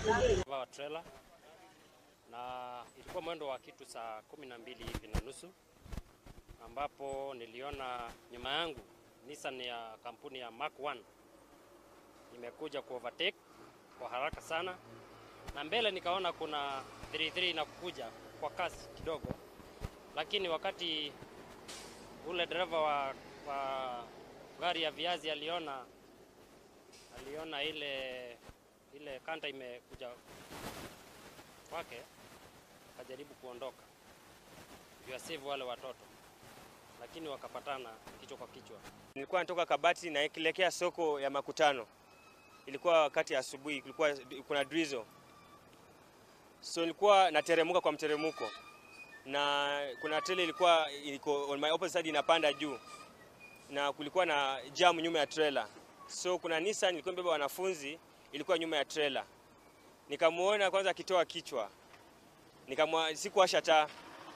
Wa trailer na ilikuwa mwendo wa kitu saa 12 hivi na nusu, ambapo niliona nyuma yangu Nissan ya kampuni ya Mark 1 imekuja ku overtake kwa haraka sana, na mbele nikaona kuna 33 inakuja kwa kasi kidogo, lakini wakati ule dereva wa gari ya viazi aliona ile kanta imekuja kwake, akajaribu kuondoka ndio save wale watoto, lakini wakapatana kichwa kwa kichwa. Nilikuwa natoka Kabati na kuelekea soko ya Makutano. Ilikuwa wakati ya asubuhi, kulikuwa kuna drizzle. So nilikuwa nateremuka kwa mteremuko, na kuna trailer ilikuwa iko on my opposite side inapanda juu, na kulikuwa na jam nyuma ya trailer. So kuna Nissan ilikuwa imebeba wanafunzi, ilikuwa nyuma ya trailer. Nikamuona kwanza akitoa kichwa, sikuwasha taa.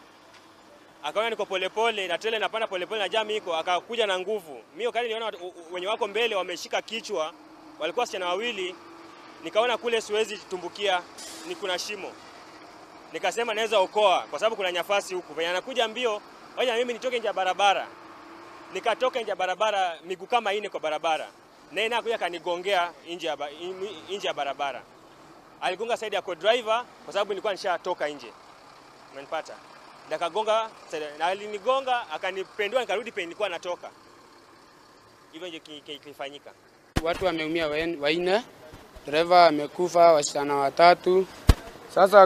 Akaona niko polepole na trailer inapanda polepole na jam iko, akakuja na nguvu. Mimi wakati niliona wenye wako mbele wameshika kichwa, walikuwa wasichana wawili, nikaona kule siwezi tumbukia, ni kuna shimo. Nikasema naweza okoa kwa sababu kuna nafasi huku. Venye anakuja mbio, wacha mimi nitoke nje ya barabara. Nikatoka nje ya barabara, miguu kama 4 kwa barabara. Na yeye anakuja kanigongea nje ya barabara. Aligonga side ya co-driver kwa sababu nilikuwa nishatoka nje. Umenipata? Nikagonga, na alinigonga akanipendua, nikarudi penye nilikuwa natoka. Hivyo ndio kilifanyika. Watu wameumia wanne, dereva amekufa, wasichana 3. Sasa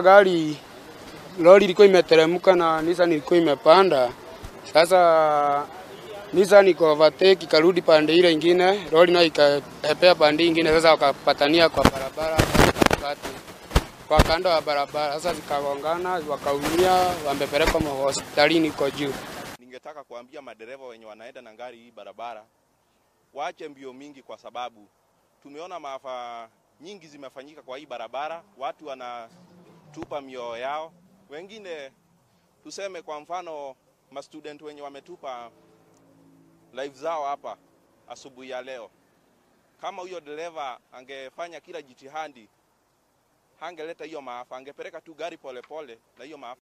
lori ilikuwa imeteremka na Nissan ilikuwa imepanda. Sasa Nissan iko overtake ikarudi pande ile nyingine, lori nayo ikahepea pande nyingine. Sasa wakapatania kwa barabara katikati, kwa kando ya barabara. Sasa zikagongana, wakaumia, wamepelekwa hospitalini kwa juu. Ningetaka kuambia madereva wenye wanaenda na gari hii barabara waache mbio mingi, kwa sababu tumeona maafa nyingi zimefanyika kwa hii barabara. Watu wanatupa mioyo yao, wengine tuseme kwa mfano student wenye wametupa life zao hapa asubuhi ya leo. Kama huyo dereva angefanya kila jitihadi, hangeleta hiyo maafa, angepeleka tu gari polepole na hiyo maafa